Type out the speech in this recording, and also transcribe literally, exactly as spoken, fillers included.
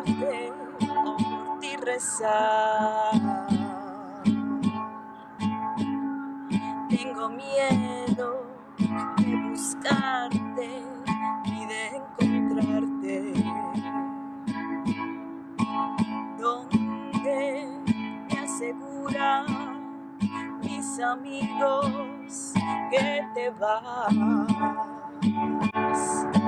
verte o por ti rezar. Tengo miedo de buscarte y de encontrarte donde me aseguran mis amigos que te vas.